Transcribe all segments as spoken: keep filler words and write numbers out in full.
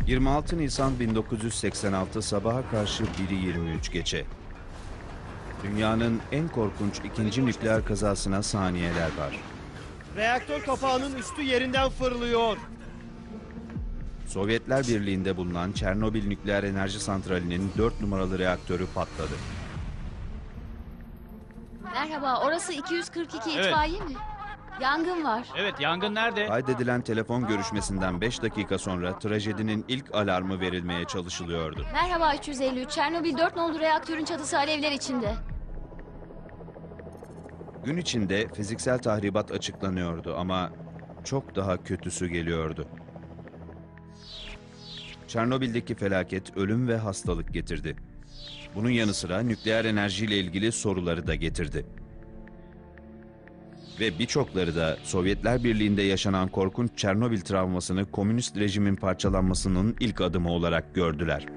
yirmi altı Nisan bin dokuz yüz seksen altı sabaha karşı biri yirmi üç geçe. Dünyanın en korkunç ikinci nükleer kazasına saniyeler var. Reaktör kapağının üstü yerinden fırlıyor. Sovyetler Birliği'nde bulunan Çernobil Nükleer Enerji Santrali'nin dört numaralı reaktörü patladı. Merhaba, orası iki yüz kırk iki Evet. itfaiye mi? Yangın var. Evet, yangın nerede? Kaydedilen telefon görüşmesinden beş dakika sonra trajedinin ilk alarmı verilmeye çalışılıyordu. Merhaba üç yüz elli üç, Çernobil dört nolu reaktörün çatısı alevler içinde. Gün içinde fiziksel tahribat açıklanıyordu ama çok daha kötüsü geliyordu. Çernobil'deki felaket ölüm ve hastalık getirdi. Bunun yanı sıra nükleer enerjiyle ilgili soruları da getirdi. Ve birçokları da Sovyetler Birliği'nde yaşanan korkunç Çernobil travmasını komünist rejimin parçalanmasının ilk adımı olarak gördüler.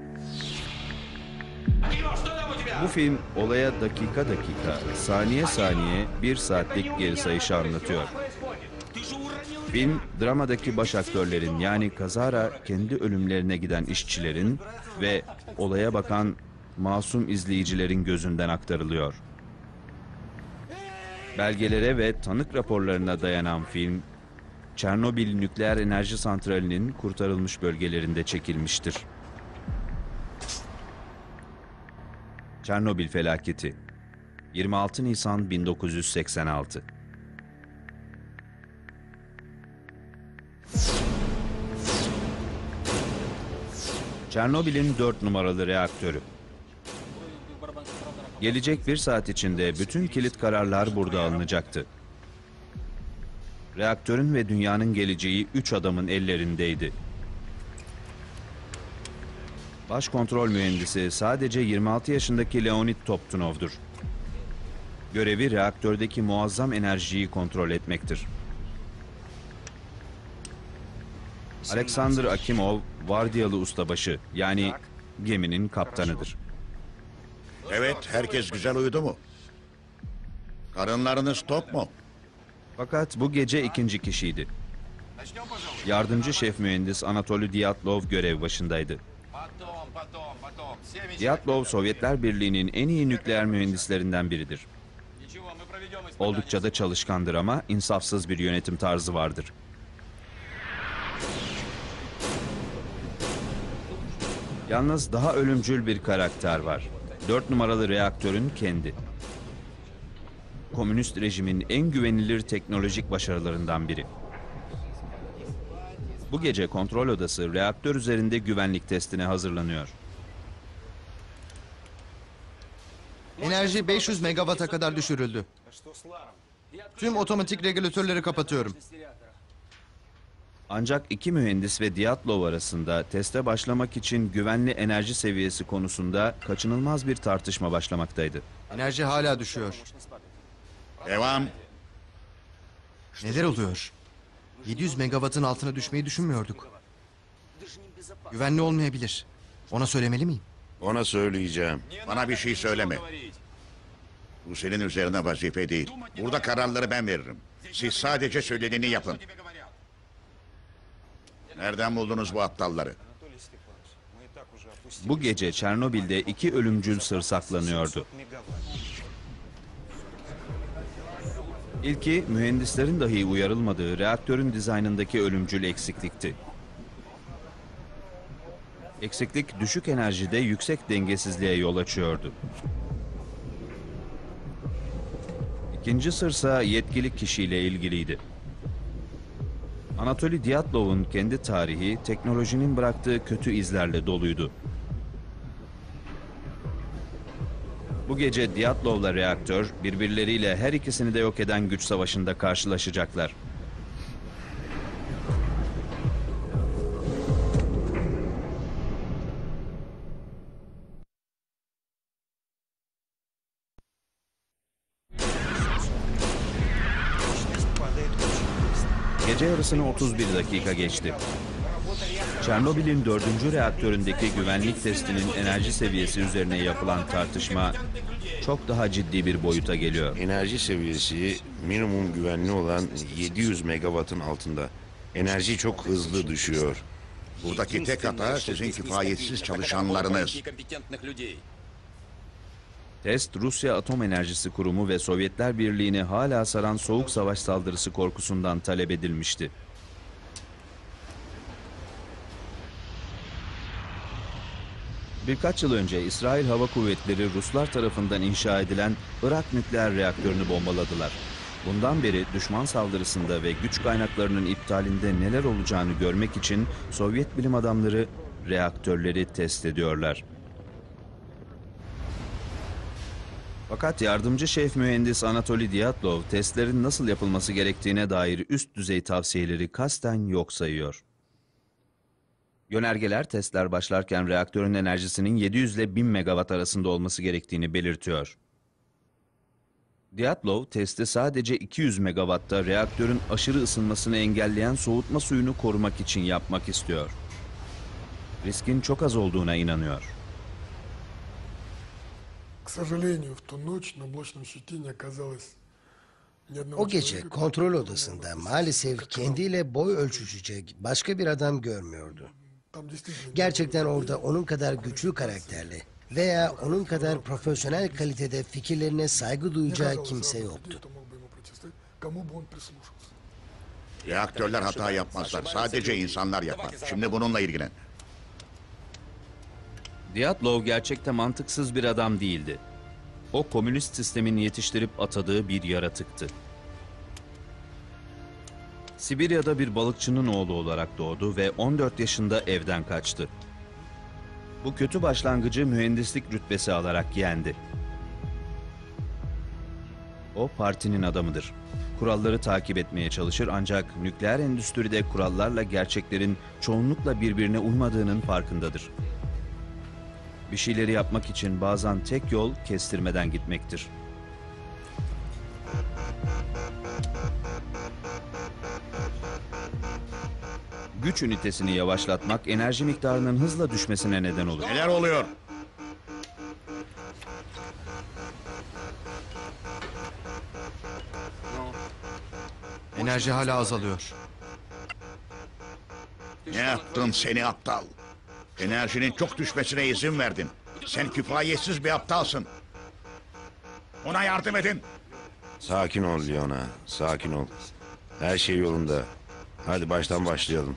Bu film olaya dakika dakika, saniye saniye bir saatlik geri sayışı anlatıyor. Film, dramadaki baş aktörlerin yani kazara kendi ölümlerine giden işçilerin ve olaya bakan masum izleyicilerin gözünden aktarılıyor. Belgelere ve tanık raporlarına dayanan film, Çernobil Nükleer Enerji Santrali'nin kurtarılmış bölgelerinde çekilmiştir. Çernobil felaketi yirmi altı Nisan bin dokuz yüz seksen altı. Çernobil'in dört numaralı reaktörü. Gelecek bir saat içinde bütün kilit kararlar burada alınacaktı. Reaktörün ve dünyanın geleceği üç adamın ellerindeydi. Başkontrol mühendisi sadece yirmi altı yaşındaki Leonid Toptunov'dur. Görevi reaktördeki muazzam enerjiyi kontrol etmektir. Alexander Akimov, vardiyalı ustabaşı, yani geminin kaptanıdır. Evet, herkes güzel uyudu mu? Karınlarınız tok mu? Fakat bu gece ikinci kişiydi. Yardımcı şef mühendis Anatoly Dyatlov görev başındaydı. Dyatlov, Sovyetler Birliği'nin en iyi nükleer mühendislerinden biridir. Oldukça da çalışkandır ama insafsız bir yönetim tarzı vardır. Yalnız daha ölümcül bir karakter var. Dört numaralı reaktörün kendi. Komünist rejimin en güvenilir teknolojik başarılarından biri. Bu gece kontrol odası reaktör üzerinde güvenlik testine hazırlanıyor. Enerji beş yüz megawata kadar düşürüldü. Tüm otomatik regülatörleri kapatıyorum. Ancak iki mühendis ve Dyatlov arasında teste başlamak için güvenli enerji seviyesi konusunda kaçınılmaz bir tartışma başlamaktaydı. Enerji hala düşüyor. Devam. Neler oluyor? yedi yüz megawattın altına düşmeyi düşünmüyorduk. Güvenli olmayabilir. Ona söylemeli miyim? Ona söyleyeceğim. Bana bir şey söyleme. Bu senin üzerine vazife değil. Burada kararları ben veririm. Siz sadece söyleneni yapın. Nereden buldunuz bu aptalları? Bu gece Çernobil'de iki ölümcül sır saklanıyordu. İlki, mühendislerin dahi uyarılmadığı reaktörün dizaynındaki ölümcül eksiklikti. Eksiklik düşük enerjide yüksek dengesizliğe yol açıyordu. İkinci sırsa yetkili kişiyle ilgiliydi. Anatoly Dyatlov'un kendi tarihi teknolojinin bıraktığı kötü izlerle doluydu. Bu gece Dyatlov'la reaktör birbirleriyle her ikisini de yok eden güç savaşında karşılaşacaklar. Gece yarısını otuz bir dakika geçti. Çernobil'in dördüncü reaktöründeki güvenlik testinin enerji seviyesi üzerine yapılan tartışma çok daha ciddi bir boyuta geliyor. Enerji seviyesi minimum güvenli olan yedi yüz megawattın altında. Enerji çok hızlı düşüyor. Buradaki tek hata sizin kifayetsiz çalışanlarınız. Test, Rusya Atom Enerjisi Kurumu ve Sovyetler Birliği'ni hala saran soğuk savaş saldırısı korkusundan talep edilmişti. Birkaç yıl önce İsrail Hava Kuvvetleri Ruslar tarafından inşa edilen Irak nükleer reaktörünü bombaladılar. Bundan beri düşman saldırısında ve güç kaynaklarının iptalinde neler olacağını görmek için Sovyet bilim adamları reaktörleri test ediyorlar. Fakat yardımcı şef mühendis Anatoly Dyatlov testlerin nasıl yapılması gerektiğine dair üst düzey tavsiyeleri kasten yok sayıyor. Yönergeler testler başlarken reaktörün enerjisinin yedi yüz ile bin megawatt arasında olması gerektiğini belirtiyor. Dyatlov testi sadece iki yüz megawatt'ta reaktörün aşırı ısınmasını engelleyen soğutma suyunu korumak için yapmak istiyor. Riskin çok az olduğuna inanıyor. К сожалению, в ту ночь на блочном щите не оказалось ни одного O gece человека, kontrol который odasında мог maalesef как kendiyle boy ölçüşecek başka bir adam görmüyordu. Там действительно Gerçekten orada onun kadar güçlü karakterli veya onun kadar profesyonel kalitede fikirlerine saygı не duyacağı оказалось kimse равных людей, yoktu. кто мог бы ему противостоять, кому бы он прислушался. Reaktörler hata yapmazlar. Sadece insanlar yapar. Şimdi bununla ilgilen. Dyatlov gerçekte mantıksız bir adam değildi. O komünist sistemin yetiştirip atadığı bir yaratıktı. Sibirya'da bir balıkçının oğlu olarak doğdu ve on dört yaşında evden kaçtı. Bu kötü başlangıcı mühendislik rütbesi alarak yendi. O partinin adamıdır. Kuralları takip etmeye çalışır ancak nükleer endüstride kurallarla gerçeklerin çoğunlukla birbirine uymadığının farkındadır. Bir şeyleri yapmak için bazen tek yol kestirmeden gitmektir. Güç ünitesini yavaşlatmak enerji miktarının hızla düşmesine neden olur. Neler oluyor? Enerji hala azalıyor. Ne yaptın seni aptal? Enerjinin çok düşmesine izin verdin. Sen kifayetsiz bir aptalsın. Ona yardım edin. Sakin ol Leona, sakin ol. Her şey yolunda. Hadi baştan başlayalım.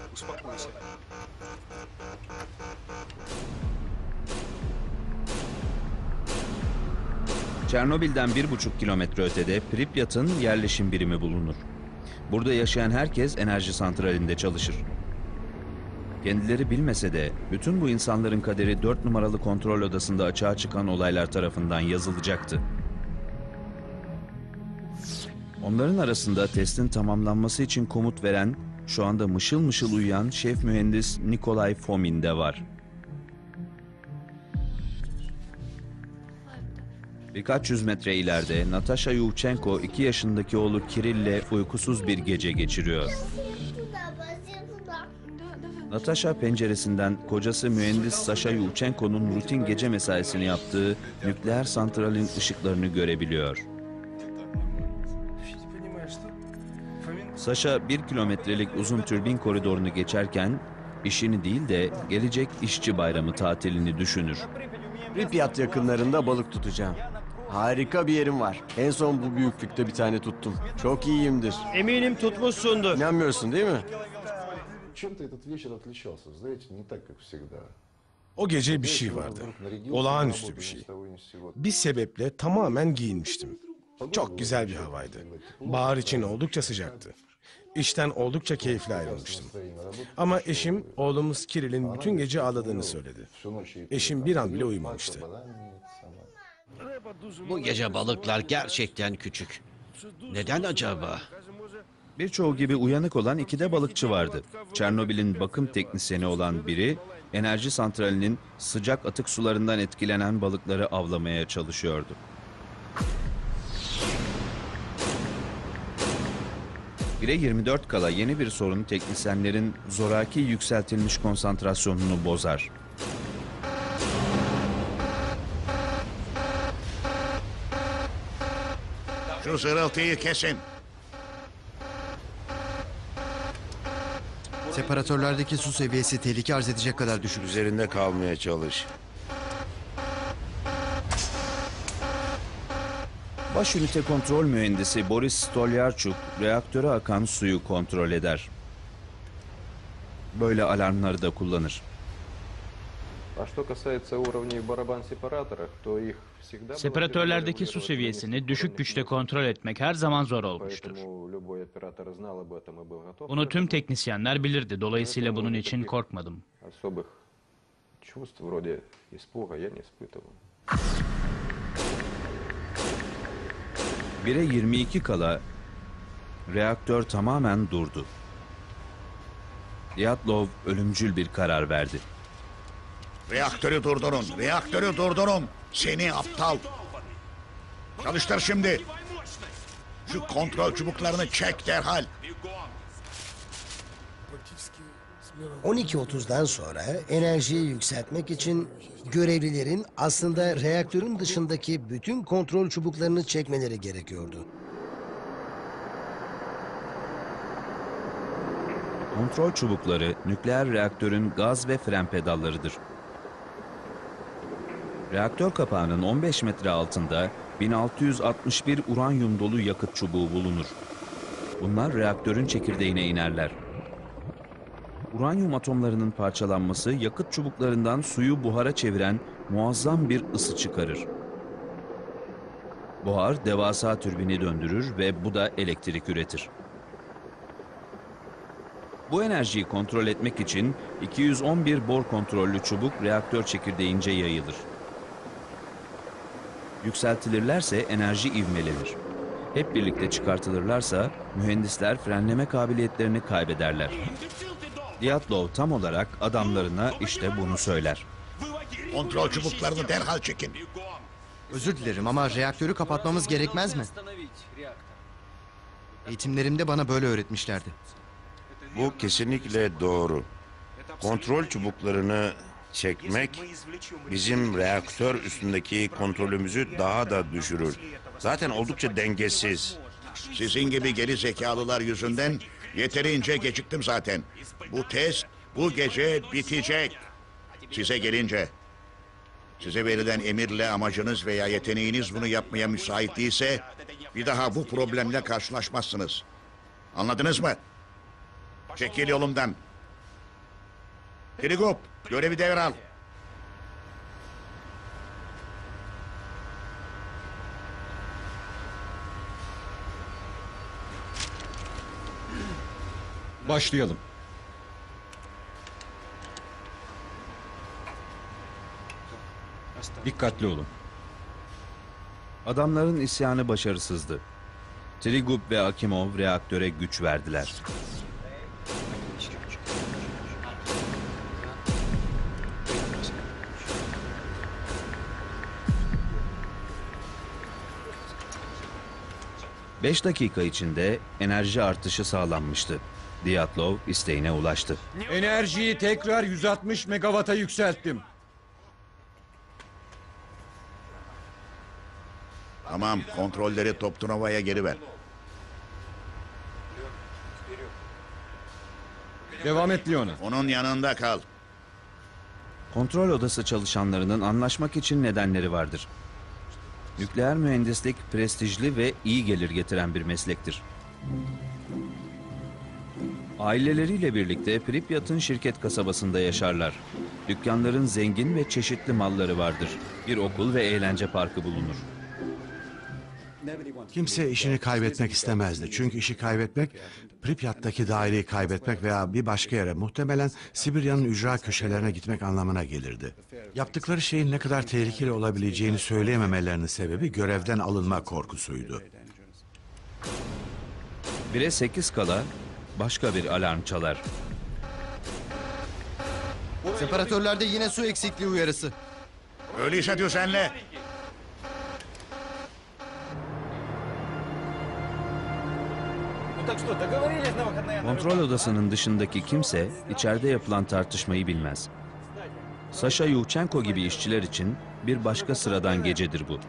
Çernobil'den bir buçuk kilometre ötede Pripyat'ın yerleşim birimi bulunur. Burada yaşayan herkes enerji santralinde çalışır. Kendileri bilmese de bütün bu insanların kaderi dört numaralı kontrol odasında açığa çıkan olaylar tarafından yazılacaktı. Onların arasında testin tamamlanması için komut veren, şu anda mışıl mışıl uyuyan şef mühendis Nikolay Fomin de var. Birkaç yüz metre ileride Natasha Yuvchenko iki yaşındaki oğlu Kirill'le uykusuz bir gece geçiriyor. Natasha penceresinden kocası mühendis Sasha Yuvchenko'nun rutin gece mesaisini yaptığı nükleer santralin ışıklarını görebiliyor. Sasha bir kilometrelik uzun türbin koridorunu geçerken işini değil de gelecek işçi bayramı tatilini düşünür. Pripyat yakınlarında balık tutacağım. Harika bir yerim var. En son bu büyüklükte bir tane tuttum. Çok iyiyimdir. Eminim tutmuşsundur. İnanmıyorsun değil mi? Чем-то этот вечер отличался, знаете, не так, как всегда. O gece bir şey vardı. Olağanüstü bir şey. Bir sebeple tamamen giyinmiştim. Çok güzel bir havaydı. Bahar için oldukça sıcaktı. İşten oldukça keyifli ayrılmıştım. Ama eşim, oğlumuz Kirill'in bütün gece ağladığını söyledi. Eşim bir an bile uyumamıştı. Bu gece balıklar gerçekten küçük. Neden acaba? Birçoğu gibi uyanık olan iki de balıkçı vardı. Çernobil'in bakım teknisyeni olan biri, enerji santralinin sıcak atık sularından etkilenen balıkları avlamaya çalışıyordu. bire yirmi dört kala yeni bir sorun teknisyenlerin zoraki yükseltilmiş konsantrasyonunu bozar. Şu zırıltıyı kesin. Separatörlerdeki su seviyesi tehlike arz edecek kadar düşük. Üzerinde kalmaya çalış. Baş ünite kontrol mühendisi Boris Stolyarchuk reaktöre akan suyu kontrol eder. Böyle alarmları da kullanır. Separatörlerdeki su seviyesini düşük güçte kontrol etmek her zaman zor olmuştur. Bunu tüm teknisyenler bilirdi. Dolayısıyla bunun için korkmadım. bire yirmi iki kala reaktör tamamen durdu. Dyatlov ölümcül bir karar verdi. Reaktörü durdurun, reaktörü durdurun. Seni aptal. Çalıştır şimdi. Şu kontrol çubuklarını çek derhal. on iki otuzdan sonra enerjiyi yükseltmek için görevlilerin aslında reaktörün dışındaki bütün kontrol çubuklarını çekmeleri gerekiyordu. Kontrol çubukları nükleer reaktörün gaz ve fren pedallarıdır. Reaktör kapağının on beş metre altında bin altı yüz altmış bir uranyum dolu yakıt çubuğu bulunur. Bunlar reaktörün çekirdeğine inerler. Uranyum atomlarının parçalanması yakıt çubuklarından suyu buhara çeviren muazzam bir ısı çıkarır. Buhar devasa türbini döndürür ve bu da elektrik üretir. Bu enerjiyi kontrol etmek için iki yüz on bir bor kontrollü çubuk reaktör çekirdeğince yayılır. Yükseltilirlerse enerji ivmelenir. Hep birlikte çıkartılırlarsa mühendisler frenleme kabiliyetlerini kaybederler. Dyatlov tam olarak adamlarına işte bunu söyler. Kontrol çubuklarını derhal çekin. Özür dilerim ama reaktörü kapatmamız gerekmez mi? Eğitimlerimde bana böyle öğretmişlerdi. Bu kesinlikle doğru. Kontrol çubuklarını çekmek bizim reaktör üstündeki kontrolümüzü daha da düşürür. Zaten oldukça dengesiz. Sizin gibi geri zekalılar yüzünden yeterince geciktim zaten. Bu test bu gece bitecek. Size gelince, size verilen emirle amacınız veya yeteneğiniz bunu yapmaya müsait değilse bir daha bu problemle karşılaşmazsınız. Anladınız mı? Çekil yolumdan. Trigub, görevi devral. Başlayalım. Dikkatli olun. Adamların isyanı başarısızdı. Trigub ve Akimov reaktöre güç verdiler. Beş dakika içinde enerji artışı sağlanmıştı. Dyatlov isteğine ulaştı. Enerjiyi tekrar yüz altmış megawata yükselttim. Tamam, kontrolleri Toptunova'ya geri ver. Devam et Leona. Onun yanında kal. Kontrol odası çalışanlarının anlaşmak için nedenleri vardır. Nükleer mühendislik prestijli ve iyi gelir getiren bir meslektir. Aileleriyle birlikte Pripyat'ın şirket kasabasında yaşarlar. Dükkanların zengin ve çeşitli malları vardır. Bir okul ve eğlence parkı bulunur. Kimse işini kaybetmek istemezdi. Çünkü işi kaybetmek, Pripyat'taki daireyi kaybetmek veya bir başka yere, muhtemelen Sibirya'nın ücra köşelerine gitmek anlamına gelirdi. Yaptıkları şeyin ne kadar tehlikeli olabileceğini söyleyememelerinin sebebi görevden alınma korkusuydu. Bire sekiz kala başka bir alarm çalar. Separatörlerde yine su eksikliği uyarısı. Öyleyse düzenle. Kontrol odasının dışındaki kimse içeride yapılan tartışmayı bilmez. Sasha Yuvchenko gibi işçiler için bir başka sıradan gecedir bu.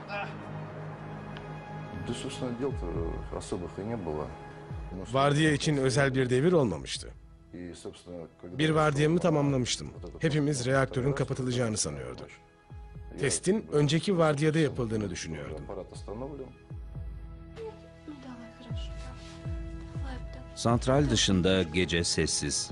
Vardiya için özel bir devir olmamıştı. Bir vardiyamı tamamlamıştım. Hepimiz reaktörün kapatılacağını sanıyorduk. Testin önceki vardiyada yapıldığını düşünüyordum. Santral dışında gece sessiz.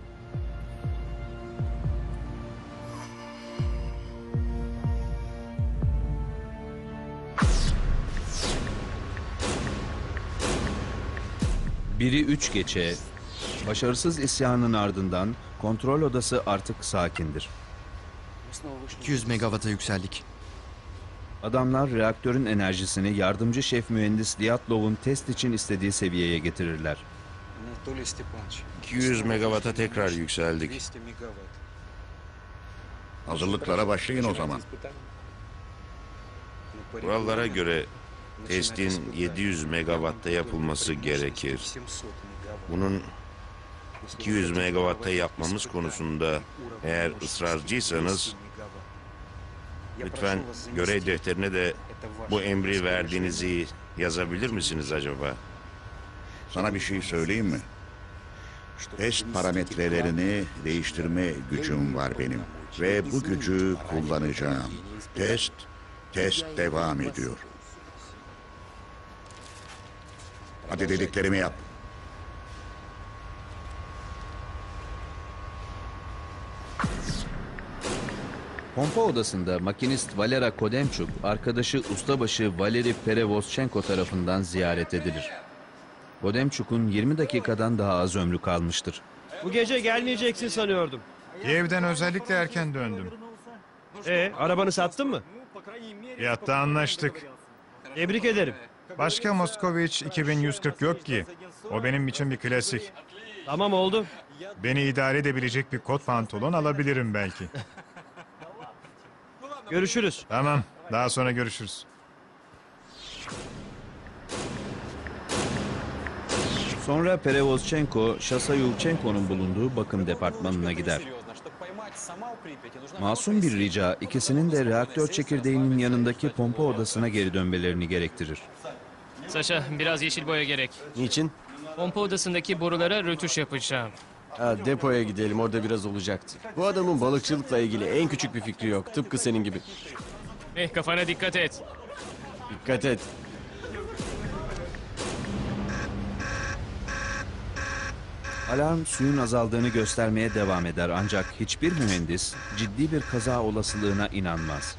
Biri üç geçe, başarısız isyanın ardından kontrol odası artık sakindir. iki yüz megawata yükseldik. Adamlar reaktörün enerjisini yardımcı şef mühendis Lyatlov'un test için istediği seviyeye getirirler. iki yüz megawata tekrar yükseldik. Hazırlıklara başlayın o zaman. Kurallara göre testin yedi yüz megawatta yapılması gerekir. Bunun iki yüz megawatta yapmamız konusunda eğer ısrarcıysanız lütfen görev defterine de bu emri verdiğinizi yazabilir misiniz acaba? Sana bir şey söyleyeyim mi? Test parametrelerini değiştirme gücüm var benim. Ve bu gücü kullanacağım. Test, test devam ediyor. Hadi dediklerimi yap. Pompa odasında makinist Valera Kodemchuk, arkadaşı ustabaşı Valeri Perevozchenko tarafından ziyaret edilir. Kodemchuk'un yirmi dakikadan daha az ömrü kalmıştır. Bu gece gelmeyeceksin sanıyordum. Kiev'den özellikle erken döndüm. E, arabanı sattın mı? Fiyatta anlaştık. Tebrik ederim. Başka Moskoviç iki bin yüz kırk yok ki. O benim için bir klasik. Tamam oldu. Beni idare edebilecek bir kot pantolon alabilirim belki. Görüşürüz. Tamam, daha sonra görüşürüz. Sonra Perevozchenko, Şasayulchenko'nun bulunduğu bakım departmanına gider. Masum bir rica, ikisinin de reaktör çekirdeğinin yanındaki pompa odasına geri dönmelerini gerektirir. Saşa, biraz yeşil boya gerek. Niçin? Pompa odasındaki borulara rötuş yapacağım. Ha, depoya gidelim, orada biraz olacaktı. Bu adamın balıkçılıkla ilgili en küçük bir fikri yok. Tıpkı senin gibi. Eh, kafana dikkat et. Dikkat et. Alarm suyun azaldığını göstermeye devam eder ancak hiçbir mühendis ciddi bir kaza olasılığına inanmaz.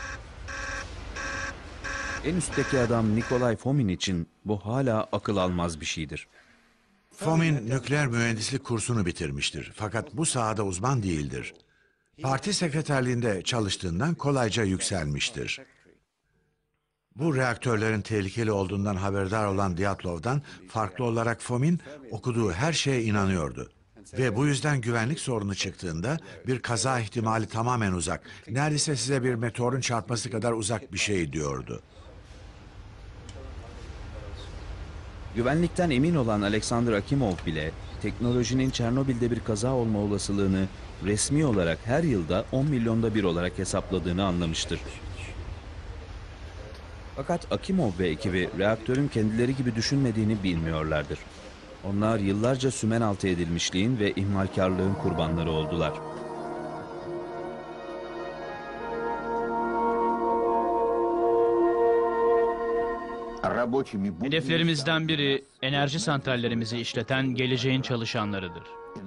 En üstteki adam Nikolay Fomin için bu hala akıl almaz bir şeydir. Fomin nükleer mühendislik kursunu bitirmiştir. Fakat bu sahada uzman değildir. Parti sekreterliğinde çalıştığından kolayca yükselmiştir. Bu reaktörlerin tehlikeli olduğundan haberdar olan Dyatlov'dan farklı olarak Fomin okuduğu her şeye inanıyordu. Ve bu yüzden güvenlik sorunu çıktığında bir kaza ihtimali tamamen uzak. Neredeyse size bir meteorun çarpması kadar uzak bir şey diyordu. Güvenlikten emin olan Alexander Akimov bile teknolojinin Çernobil'de bir kaza olma olasılığını resmi olarak her yılda on milyonda bir olarak hesapladığını anlamıştır. Fakat Akimov ve ekibi reaktörün kendileri gibi düşünmediğini bilmiyorlardır. Onlar yıllarca sümen altı edilmişliğin ve ihmalkarlığın kurbanları oldular. Hedeflerimizden biri enerji santrallerimizi işleten geleceğin çalışanlarıdır.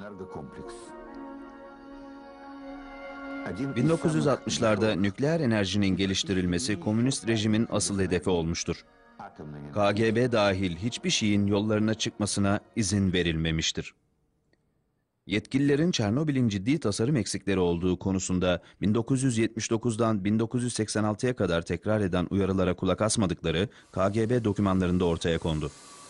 bin dokuz yüz altmışlarda nükleer enerjinin geliştirilmesi komünist rejimin asıl hedefi olmuştur. K G B dahil hiçbir şeyin yollarına çıkmasına izin verilmemiştir. Yetkililerin Çernobil'in ciddi tasarım eksikleri olduğu konusunda bin dokuz yüz yetmiş dokuzdan bin dokuz yüz seksen altıya kadar tekrar eden uyarılara kulak asmadıkları K G B dokümanlarında ortaya kondu.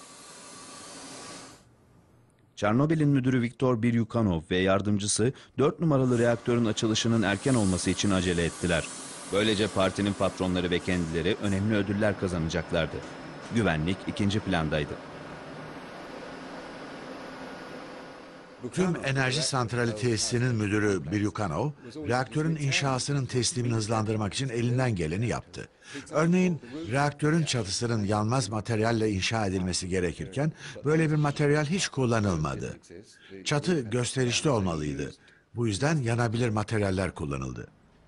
Çernobil'in müdürü Viktor Biryukanov ve yardımcısı dört numaralı reaktörün açılışının erken olması için acele ettiler. Böylece partinin patronları ve kendileri önemli ödüller kazanacaklardı. Güvenlik ikinci plandaydı. Tüm enerji santrali tesisinin müdürü Bilyukanov, reaktörün inşasının teslimini hızlandırmak için elinden geleni yaptı. Örneğin reaktörün çatısının yanmaz materyalle inşa edilmesi gerekirken böyle bir materyal hiç kullanılmadı. Çatı gösterişli olmalıydı. Bu yüzden yanabilir materyaller kullanıldı.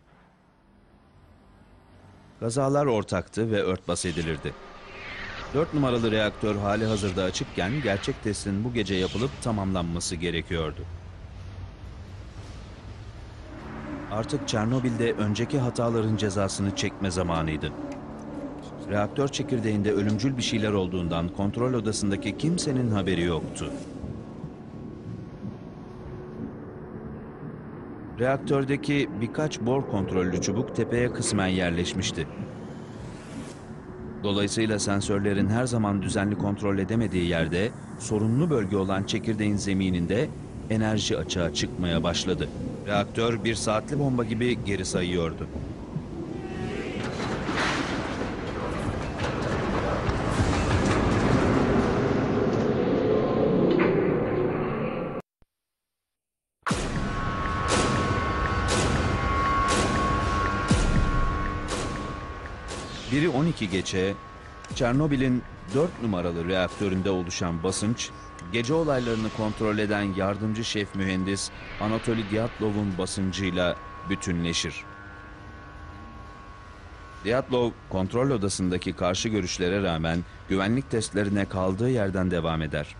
Kazalar ortaktı ve örtbas edilirdi. Dört numaralı reaktör hali hazırda açıkken gerçek testin bu gece yapılıp tamamlanması gerekiyordu. Artık Çernobil'de önceki hataların cezasını çekme zamanıydı. Reaktör çekirdeğinde ölümcül bir şeyler olduğundan kontrol odasındaki kimsenin haberi yoktu. Reaktördeki birkaç bor kontrollü çubuk tepeye kısmen yerleşmişti. Dolayısıyla sensörlerin her zaman düzenli kontrol edemediği yerde sorunlu bölge olan çekirdeğin zemininde enerji açığa çıkmaya başladı. Reaktör bir saatli bomba gibi geri sayıyordu. Biri on iki geçe, Çernobil'in dört numaralı reaktöründe oluşan basınç, gece olaylarını kontrol eden yardımcı şef mühendis Anatoly Dyatlov'un basıncıyla bütünleşir. Dyatlov, kontrol odasındaki karşı görüşlere rağmen güvenlik testlerine kaldığı yerden devam eder.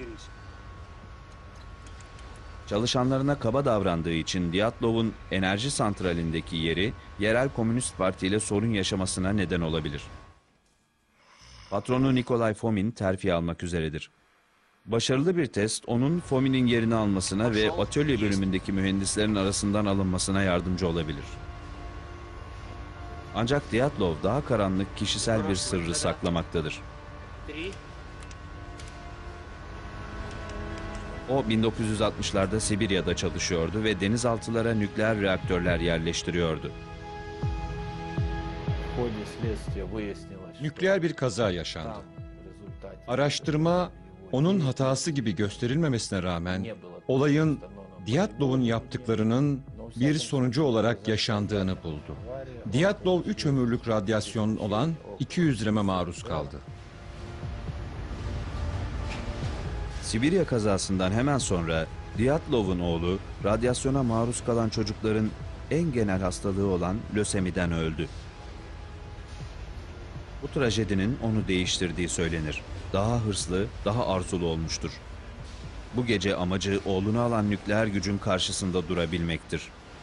Çalışanlarına kaba davrandığı için Dyatlov'un enerji santralindeki yeri yerel Komünist Parti ile sorun yaşamasına neden olabilir. Patronu Nikolay Fomin terfi almak üzeredir. Başarılı bir test onun Fomin'in yerini almasına ve atölye bölümündeki mühendislerin arasından alınmasına yardımcı olabilir. Ancak Dyatlov daha karanlık kişisel bir sırrı saklamaktadır. O bin dokuz yüz altmışlarda Sibirya'da çalışıyordu ve denizaltılara nükleer reaktörler yerleştiriyordu. Nükleer bir kaza yaşandı. Araştırma onun hatası gibi gösterilmemesine rağmen olayın Dyatlov'un yaptıklarının bir sonucu olarak yaşandığını buldu. Dyatlov üç ömürlük radyasyon olan iki yüz reme maruz kaldı. Sibirya kazasından hemen sonra Dyatlov'un oğlu radyasyona maruz kalan çocukların en genel hastalığı olan lösemiden öldü. Bu trajedinin onu değiştirdiği söylenir. Daha hırslı, daha arzulu olmuştur. Bu gece amacı oğlunu alan nükleer gücün karşısında durabilmektir.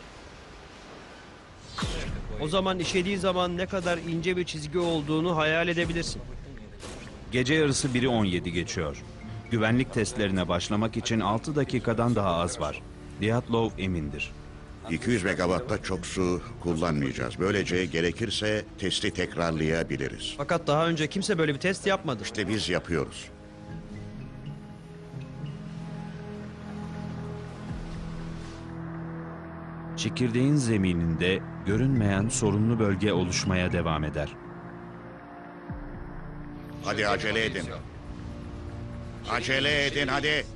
O zaman işediği zaman ne kadar ince bir çizgi olduğunu hayal edebilirsin. Gece yarısı biri on yedi geçiyor. Güvenlik testlerine başlamak için altı dakikadan daha az var. Dyatlov emindir. iki yüz megawatta çok su kullanmayacağız. Böylece gerekirse testi tekrarlayabiliriz. Fakat daha önce kimse böyle bir test yapmadı. İşte biz yapıyoruz. Çekirdeğin zemininde görünmeyen sorunlu bölge oluşmaya devam eder. Hadi acele edin. Acele edin hadi.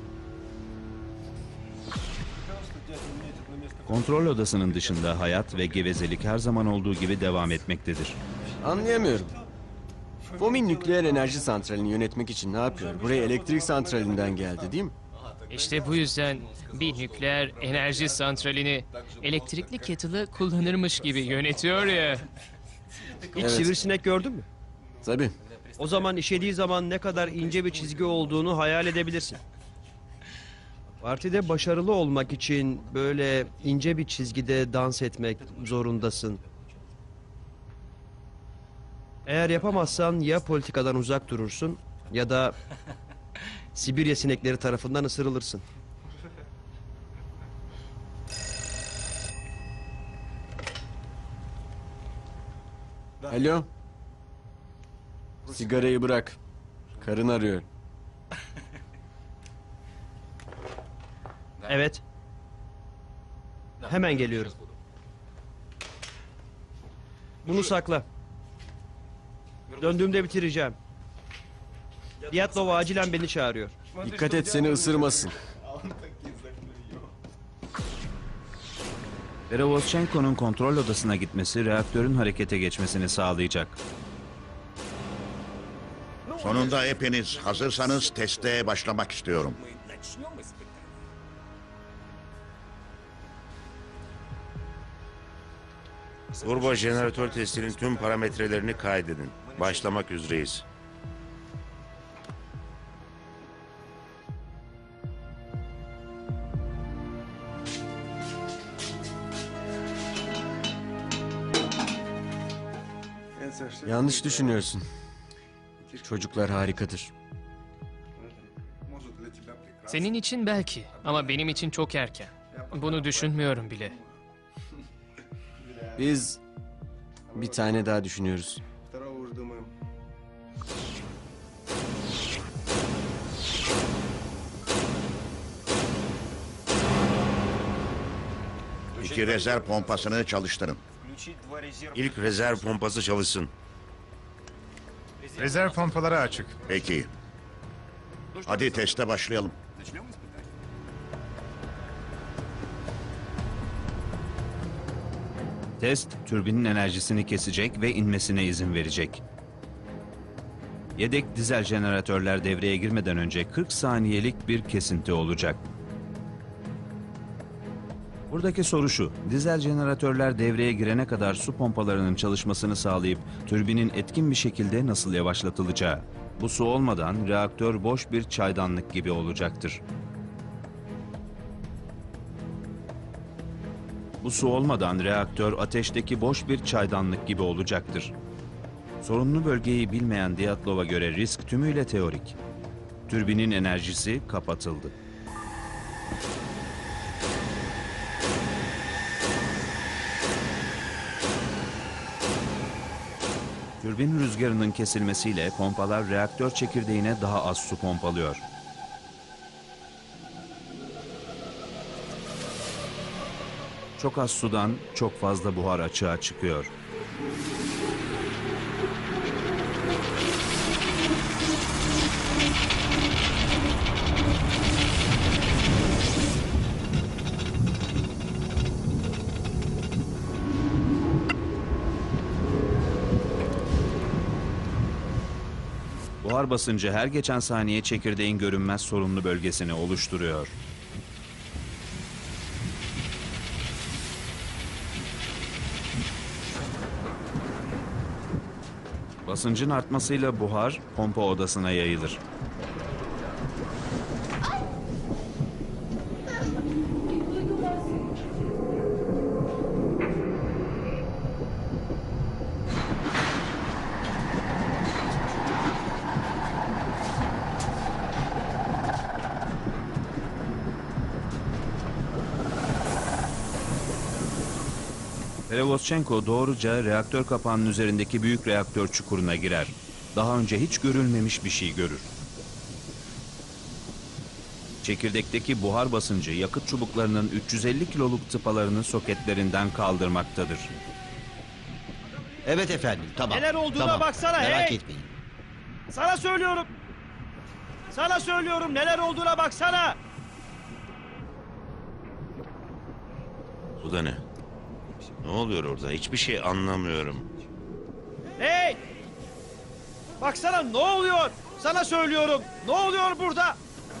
Kontrol odasının dışında hayat ve gevezelik her zaman olduğu gibi devam etmektedir. Anlayamıyorum. Fomin nükleer enerji santralini yönetmek için ne yapıyor? Buraya elektrik santralinden geldi değil mi? İşte bu yüzden bir nükleer enerji santralini elektrikli kettle'ı kullanırmış gibi yönetiyor ya. Hiç sivrisinek gördün mü? Tabii. O zaman işediği zaman ne kadar ince bir çizgi olduğunu hayal edebilirsin. Partide başarılı olmak için böyle ince bir çizgide dans etmek zorundasın. Eğer yapamazsan ya politikadan uzak durursun ya da Sibirya sinekleri tarafından ısırılırsın. Alo. Sigarayı bırak. Karın arıyor. Evet. Hemen geliyorum. Bunu sakla. Döndüğümde bitireceğim. Dyatlov acilen beni çağırıyor. Dikkat et seni ısırmasın. Perevozchenko'nun kontrol odasına gitmesi reaktörün harekete geçmesini sağlayacak. Sonunda hepiniz hazırsanız teste başlamak istiyorum. Turbo jeneratör testinin tüm parametrelerini kaydedin. Başlamak üzereyiz. Yanlış düşünüyorsun. Çocuklar harikadır. Senin için belki ama benim için çok erken. Bunu düşünmüyorum bile. Biz bir tane daha düşünüyoruz. İki rezerv pompasını çalıştırın. İlk rezerv pompası çalışsın. Rezerv pompaları açık. Peki. Hadi teste başlayalım. Test, türbinin enerjisini kesecek ve inmesine izin verecek. Yedek dizel jeneratörler devreye girmeden önce kırk saniyelik bir kesinti olacak. Buradaki soru şu, dizel jeneratörler devreye girene kadar su pompalarının çalışmasını sağlayıp türbinin etkin bir şekilde nasıl yavaşlatılacağı. Bu su olmadan reaktör boş bir çaydanlık gibi olacaktır. Bu su olmadan reaktör ateşteki boş bir çaydanlık gibi olacaktır. Sorunlu bölgeyi bilmeyen Dyatlov'a göre risk tümüyle teorik. Türbinin enerjisi kapatıldı. Türbin rüzgarının kesilmesiyle pompalar reaktör çekirdeğine daha az su pompalıyor. Çok az sudan çok fazla buhar açığa çıkıyor. Buhar basıncı her geçen saniye çekirdeğin görünmez sorunlu bölgesini oluşturuyor. Basıncın artmasıyla buhar pompa odasına yayılır. Perevozchenko doğruca reaktör kapağının üzerindeki büyük reaktör çukuruna girer. Daha önce hiç görülmemiş bir şey görür. Çekirdekteki buhar basıncı yakıt çubuklarının üç yüz elli kiloluk tıpalarını soketlerinden kaldırmaktadır. Evet efendim, tamam. Neler olduğuna tamam. baksana, Merak hey! etmeyin. Sana söylüyorum. Sana söylüyorum, neler olduğuna baksana. Bu da ne? Ne oluyor orada? Hiçbir şey anlamıyorum. Hey! Baksana ne oluyor? Sana söylüyorum. Ne oluyor burada?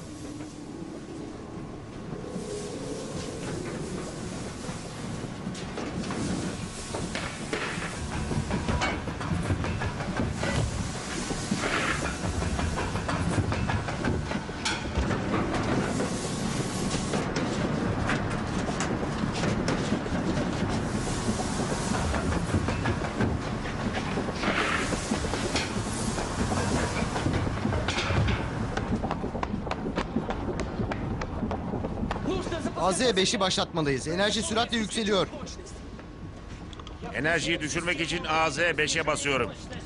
A Z beşi başlatmalıyız. Enerji süratle yükseliyor. Enerjiyi düşürmek için A Z beşe basıyorum.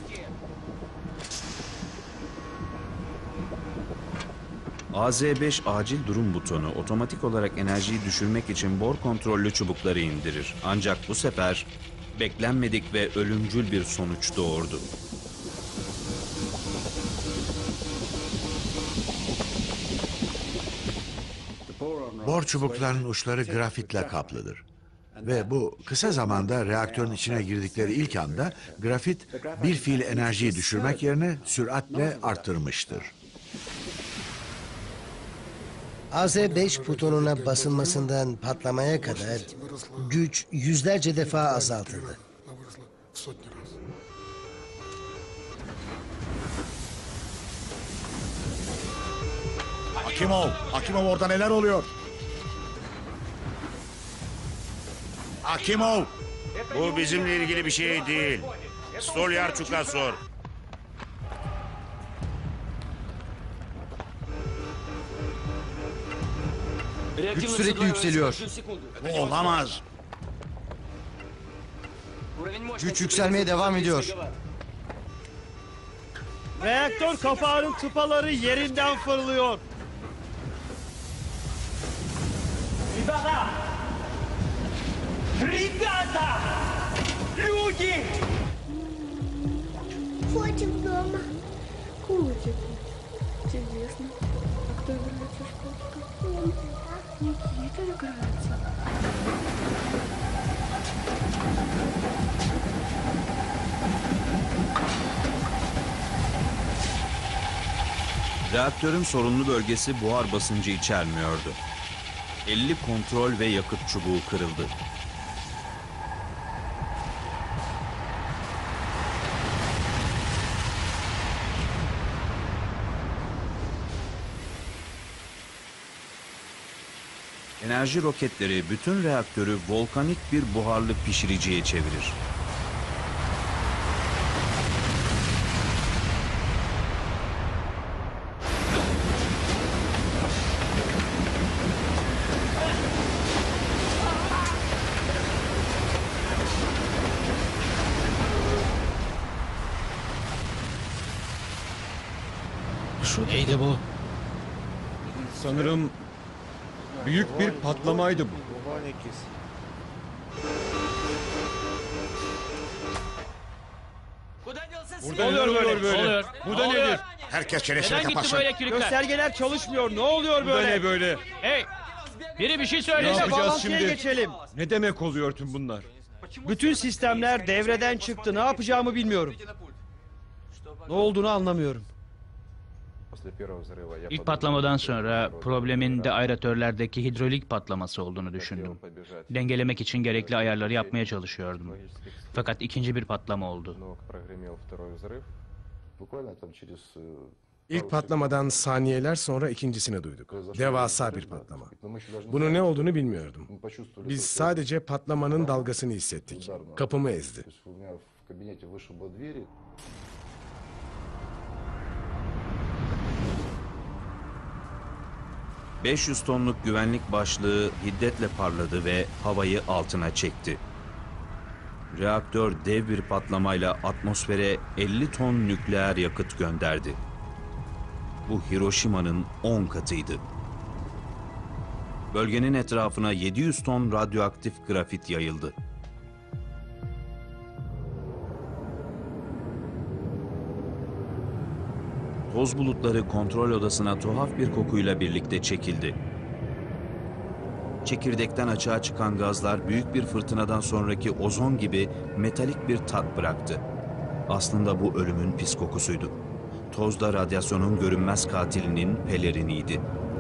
A Z beş acil durum butonu otomatik olarak enerjiyi düşürmek için bor kontrollü çubukları indirir. Ancak bu sefer beklenmedik ve ölümcül bir sonuç doğurdu. Bor çubuklarının uçları grafitle kaplıdır. Ve bu kısa zamanda reaktörün içine girdikleri ilk anda grafit bir fiil enerjiyi düşürmek yerine süratle arttırmıştır. A Z beş butonuna basılmasından patlamaya kadar güç yüzlerce defa azaltıldı. Akimov, Akimov orada neler oluyor? Akimov! Bu bizimle ilgili bir şey değil. Stolyarçuk'a sor. Güç sürekli yükseliyor. Bu olamaz. Güç yükselmeye devam ediyor. Reaktör kapağının tıpaları yerinden fırlıyor. Ребята! Ребята! Люди! Котик дома. Котик. Интересно. А кто играется с котиком? Никита играется. Reaktörün sorunlu bölgesi buhar basıncı içermiyordu. elli kontrol ve yakıt çubuğu kırıldı. Enerji roketleri bütün reaktörü volkanik bir buharlı pişiriciye çevirir. Neydi bu? Sanırım büyük bir patlamaydı bu. Burada ne oluyor böyle? Oluyor. Bu da nedir? Herkes çenesini Neden gitti kapatsın. bu elektrikler? Göstergeler çalışmıyor. Ne oluyor Bu da böyle? ne böyle? Hey! Biri bir şey Ne söylesin. yapacağız bağlantıya şimdi? geçelim. Ne demek oluyor tüm bunlar? Bütün sistemler devreden çıktı. Ne yapacağımı bilmiyorum. Ne olduğunu anlamıyorum. İlk patlamadan sonra problemin de aeratörlerdeki hidrolik patlaması olduğunu düşündüm. Dengelemek için gerekli ayarları yapmaya çalışıyordum. Fakat ikinci bir patlama oldu. İlk patlamadan saniyeler sonra ikincisini duyduk. Devasa bir patlama. Bunun ne olduğunu bilmiyordum. Biz sadece patlamanın dalgasını hissettik. Kapımı ezdi. beş yüz tonluk güvenlik başlığı hiddetle parladı ve havayı altına çekti. Reaktör dev bir patlamayla atmosfere elli ton nükleer yakıt gönderdi. Bu Hiroşima'nın on katıydı. Bölgenin etrafına yedi yüz ton radyoaktif grafit yayıldı. Toz bulutları kontrol odasına tuhaf bir kokuyla birlikte çekildi. Çekirdekten açığa çıkan gazlar büyük bir fırtınadan sonraki ozon gibi metalik bir tat bıraktı. Aslında bu ölümün pis kokusuydu. Toz da radyasyonun görünmez katilinin peleriniydi.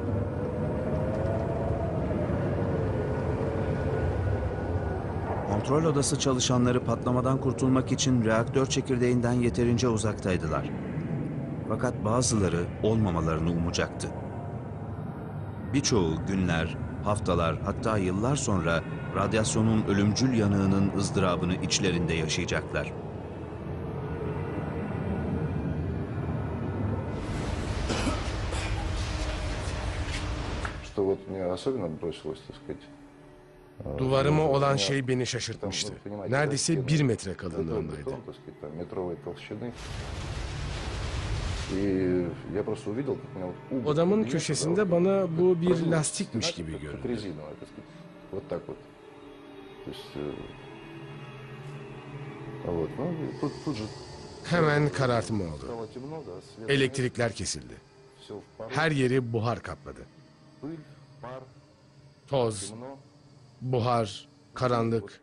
Kontrol odası çalışanları patlamadan kurtulmak için reaktör çekirdeğinden yeterince uzaktaydılar. Fakat bazıları olmamalarını umacaktı. Birçoğu günler, haftalar, hatta yıllar sonra radyasyonun ölümcül yanığının ızdırabını içlerinde yaşayacaklar. Duvarıma olan şey beni şaşırtmıştı. Neredeyse bir metre kalınlığındaydı. Odamın köşesinde bana bu bir lastikmiş gibi göründü. Hemen karartma oldu. Elektrikler kesildi. Her yeri buhar kapladı. Toz, buhar, karanlık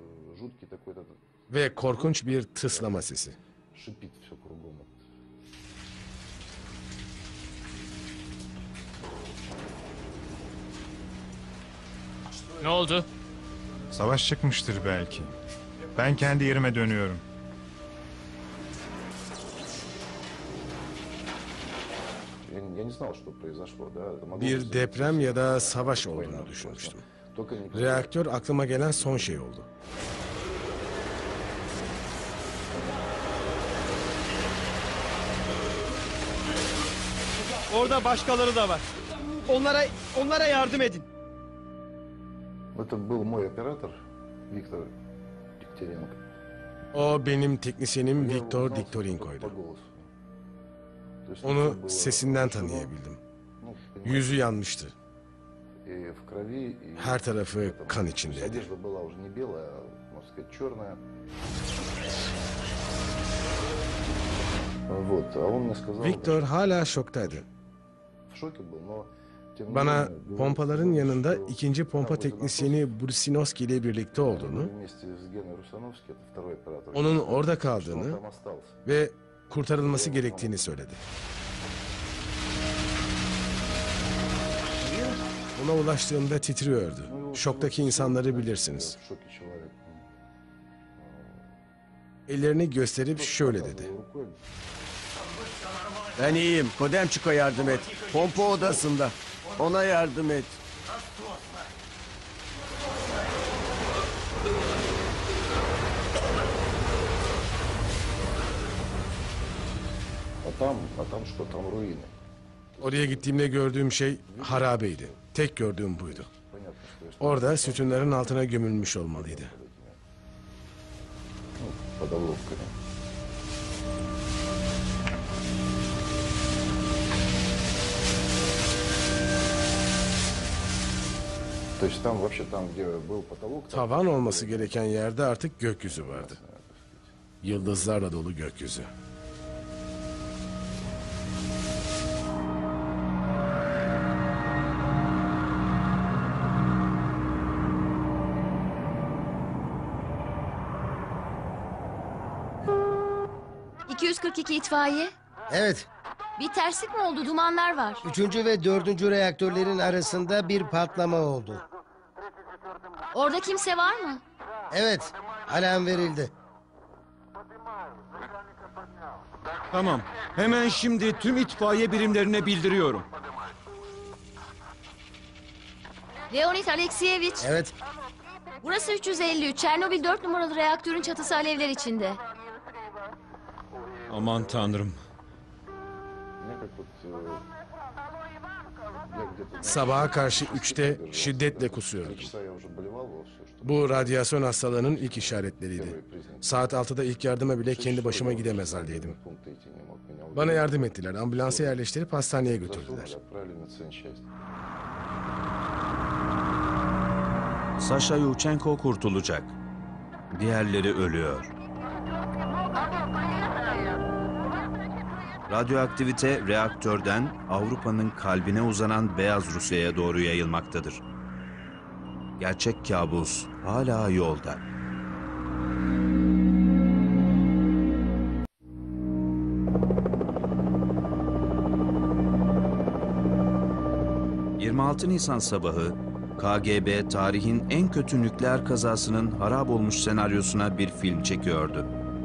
ve korkunç bir tıslama sesi. Ne oldu? Savaş çıkmıştır belki. Ben kendi yerime dönüyorum. Bir deprem ya da savaş olduğunu düşünmüştüm. Reaktör aklıma gelen son şey oldu. Orada başkaları da var. Onlara onlara yardım edin. O benim teknisyenim Viktor Diktorenko'ydu. Onu sesinden tanıyabildim. Yüzü yanmıştı. Her tarafı kan içindeydi. Viktor hala şoktaydı. Bana pompaların yanında ikinci pompa teknisyeni Brusinoski ile birlikte olduğunu, onun orada kaldığını ve kurtarılması gerektiğini söyledi. Ona ulaştığımda titriyordu. Şoktaki insanları bilirsiniz. Ellerini gösterip şöyle dedi. Ben iyiyim. Kodemçuk'a yardım et. Pompa odasında. Ona yardım et. Oraya gittiğimde gördüğüm şey harabeydi. Tek gördüğüm buydu. Orada sütunların altına gömülmüş olmalıydı. Tavan olması gereken yerde artık gökyüzü vardı. Yıldızlarla dolu gökyüzü. iki yüz kırk iki itfaiye. Evet. Bir terslik mi oldu? Dumanlar var. Üçüncü ve dördüncü reaktörlerin arasında bir patlama oldu. Orada kimse var mı? Evet. Alarm verildi. Tamam. Hemen şimdi tüm itfaiye birimlerine bildiriyorum. Leonid Alekseyevich. Evet. Burası üç yüz elli üç. Çernobil dört numaralı reaktörün çatısı alevler içinde. Aman tanrım. Sabaha karşı üçte şiddetle kusuyordum. Bu radyasyon hastalığının ilk işaretleriydi. Saat altıda ilk yardıma bile kendi başıma gidemez haldeydim. Bana yardım ettiler. Ambulansa yerleştirip hastaneye götürdüler. Sasha Yurchenko kurtulacak. Diğerleri ölüyor. Radyoaktivite reaktörden Avrupa'nın kalbine uzanan Beyaz Rusya'ya doğru yayılmaktadır. Gerçek kabus hala yolda. yirmi altı Nisan sabahı K G B tarihin en kötü nükleer kazasının harap olmuş senaryosuna bir film çekiyordu.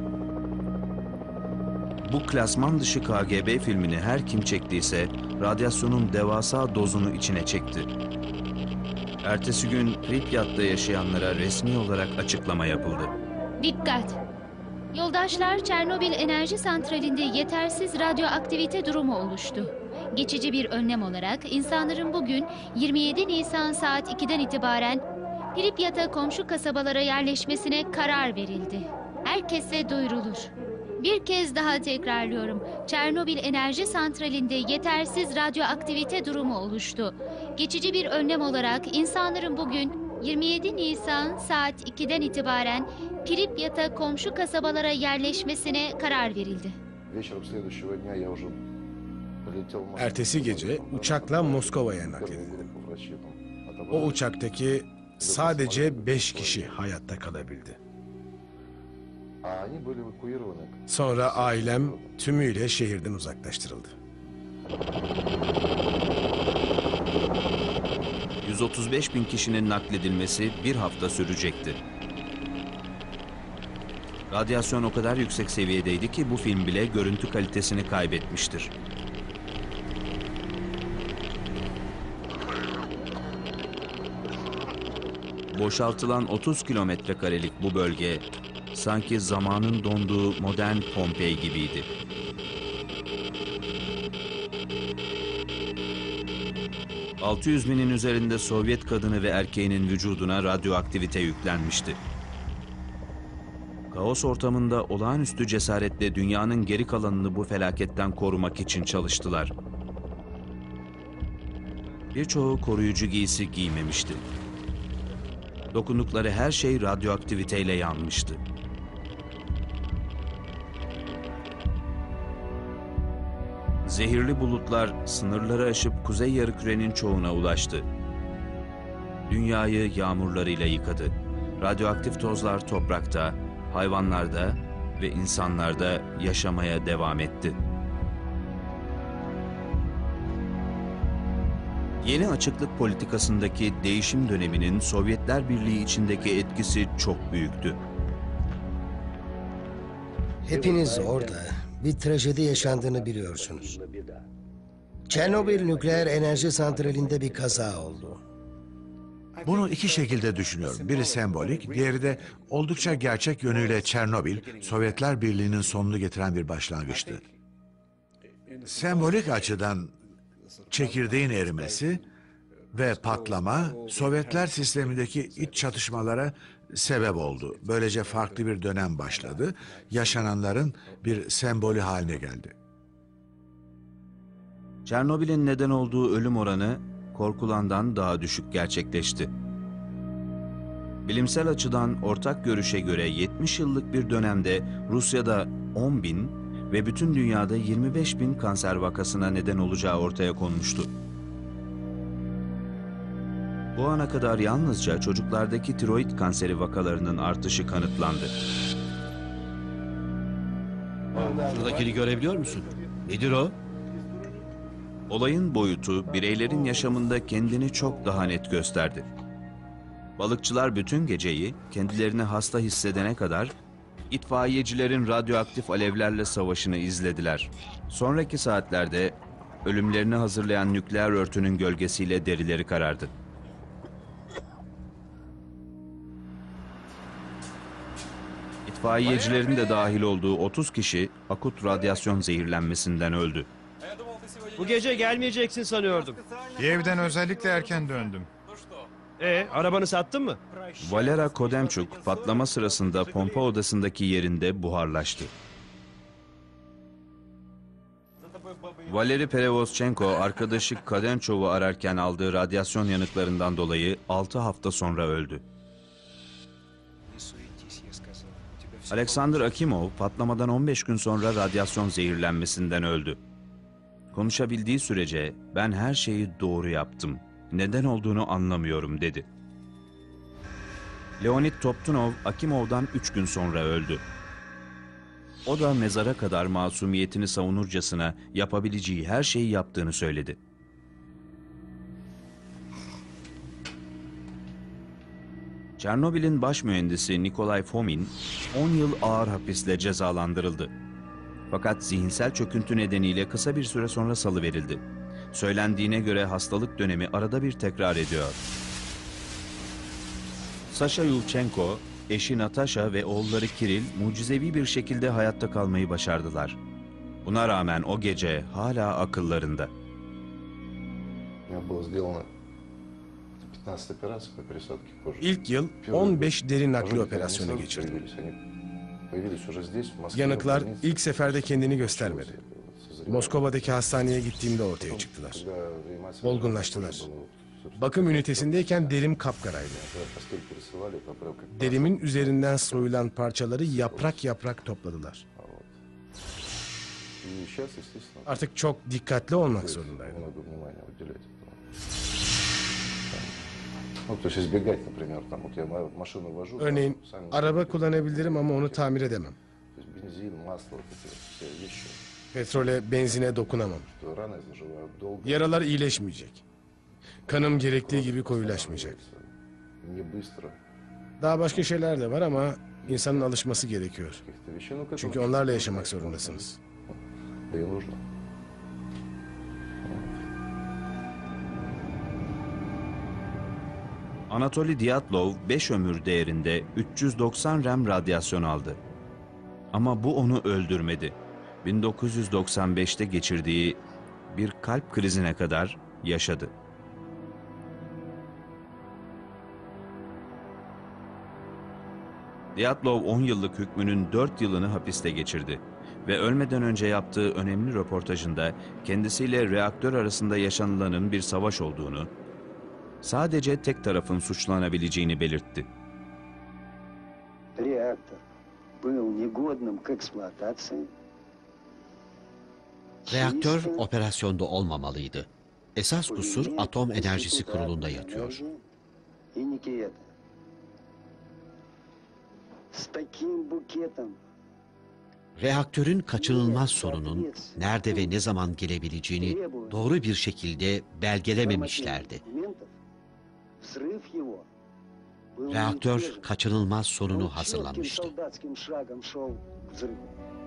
Bu klasman dışı K G B filmini her kim çektiyse radyasyonun devasa dozunu içine çekti. Ertesi gün Pripyat'ta yaşayanlara resmi olarak açıklama yapıldı. Dikkat! Yoldaşlar, Çernobil Enerji Santrali'nde yetersiz radyoaktivite durumu oluştu. Geçici bir önlem olarak insanların bugün yirmi yedi Nisan saat ikiden itibaren Pripyat'a komşu kasabalara yerleşmesine karar verildi. Herkese duyurulur. Bir kez daha tekrarlıyorum. Çernobil Enerji Santrali'nde yetersiz radyoaktivite durumu oluştu. Geçici bir önlem olarak insanların bugün yirmi yedi Nisan saat ikiden itibaren Pripyat'a komşu kasabalara yerleşmesine karar verildi. Ertesi gece uçakla Moskova'ya nakledildim. O uçaktaki sadece beş kişi hayatta kalabildi. Sonra ailem tümüyle şehirden uzaklaştırıldı. yüz otuz beş bin kişinin nakledilmesi bir hafta sürecekti. Radyasyon o kadar yüksek seviyedeydi ki bu film bile görüntü kalitesini kaybetmiştir. Boşaltılan otuz kilometre karelik bu bölge sanki zamanın donduğu modern Pompei gibiydi. altı yüz binin üzerinde Sovyet kadını ve erkeğinin vücuduna radyoaktivite yüklenmişti. Kaos ortamında olağanüstü cesaretle dünyanın geri kalanını bu felaketten korumak için çalıştılar. Birçoğu koruyucu giysi giymemişti. Dokundukları her şey radyoaktiviteyle yanmıştı. Zehirli bulutlar sınırları aşıp kuzey yarımkürenin çoğuna ulaştı. Dünyayı yağmurlarıyla yıkadı. Radyoaktif tozlar toprakta, hayvanlarda ve insanlarda yaşamaya devam etti. Yeni açıklık politikasındaki değişim döneminin Sovyetler Birliği içindeki etkisi çok büyüktü. Hepiniz orada bir trajedi yaşandığını biliyorsunuz. Çernobil nükleer enerji santralinde bir kaza oldu. Bunu iki şekilde düşünüyorum. Biri sembolik, diğeri de oldukça gerçek yönüyle Çernobil, Sovyetler Birliği'nin sonunu getiren bir başlangıçtı. Sembolik açıdan çekirdeğin erimesi ve patlama Sovyetler sistemindeki iç çatışmalara sebep oldu. Böylece farklı bir dönem başladı. Yaşananların bir sembolü haline geldi. Çernobil'in neden olduğu ölüm oranı korkulandan daha düşük gerçekleşti. Bilimsel açıdan ortak görüşe göre yetmiş yıllık bir dönemde Rusya'da on bin ve bütün dünyada yirmi beş bin kanser vakasına neden olacağı ortaya konmuştu. Bu ana kadar yalnızca çocuklardaki tiroid kanseri vakalarının artışı kanıtlandı. Şuradakini görebiliyor musun? Nedir o? Olayın boyutu bireylerin yaşamında kendini çok daha net gösterdi. Balıkçılar bütün geceyi kendilerini hasta hissedene kadar itfaiyecilerin radyoaktif alevlerle savaşını izlediler. Sonraki saatlerde ölümlerini hazırlayan nükleer örtünün gölgesiyle derileri karardı. İtfaiyecilerin de dahil olduğu otuz kişi akut radyasyon zehirlenmesinden öldü. Bu gece gelmeyeceksin sanıyordum. Kiev'den özellikle erken döndüm. E, arabanı sattın mı? Valera Kodemchuk patlama sırasında pompa odasındaki yerinde buharlaştı. Valeri Perevozchenko arkadaşı Kodemchuk'u ararken aldığı radyasyon yanıklarından dolayı altı hafta sonra öldü. Alexander Akimov patlamadan on beş gün sonra radyasyon zehirlenmesinden öldü. Konuşabildiği sürece ben her şeyi doğru yaptım. Neden olduğunu anlamıyorum dedi. Leonid Toptunov Akimov'dan üç gün sonra öldü. O da mezara kadar masumiyetini savunurcasına yapabileceği her şeyi yaptığını söyledi. Çernobil'in baş mühendisi Nikolay Fomin on yıl ağır hapisle cezalandırıldı. Fakat zihinsel çöküntü nedeniyle kısa bir süre sonra salıverildi. Söylendiğine göre hastalık dönemi arada bir tekrar ediyor. Sasha Yulchenko, eşi Natasha ve oğulları Kiril mucizevi bir şekilde hayatta kalmayı başardılar. Buna rağmen o gece hala akıllarında. İlk yıl on beş deri nakli operasyonu geçirdim. Yanıklar ilk seferde kendini göstermedi. Moskova'daki hastaneye gittiğimde ortaya çıktılar. Olgunlaştılar. Bakım ünitesindeyken derim kapkaraydı. Derimin üzerinden soyulan parçaları yaprak yaprak topladılar. Artık çok dikkatli olmak zorundaydım. Ну, то есть избегать, например, там, вот я ма- машину вожу. Örneğin сами- araba kullanabilirim ama onu tamir edemem. То есть бензин, масло, вот эти вот все вещи. Petrole, benzine dokunamam. Что rаны заживают долго. Yaralar iyileşmeyecek. Kanım gerektiği gibi koyulaşmayacak. Не bыстро. Daha başka şeyler de var ama insanın alışması gerekiyor. Каких-то вещей, ну, к этому Çünkü onlarla yaşamak zorundasınız. да и нужно. Anatoly Dyatlov beş ömür değerinde üç yüz doksan rem radyasyon aldı. Ama bu onu öldürmedi. bin dokuz yüz doksan beşte geçirdiği bir kalp krizine kadar yaşadı. Dyatlov on yıllık hükmünün dört yılını hapiste geçirdi ve ölmeden önce yaptığı önemli röportajında kendisiyle reaktör arasında yaşanılanın bir savaş olduğunu, sadece tek tarafın suçlanabileceğini belirtti. Реактор был негодным к эксплуатации. Reaktör operasyonda olmamalıydı. Esas kusur Atom Enerjisi Kurulu'nda yatıyor. И не Киета. С таким букетом Reaktörün kaçınılmaz sonunun nerede ve ne zaman gelebileceğini doğru bir şekilde belgelememişlerdi. взрыв его был Reaktör неизбежен. kaçınılmaz sonunu Он четким hazırlamıştı. солдатским шагом шел к взрыву.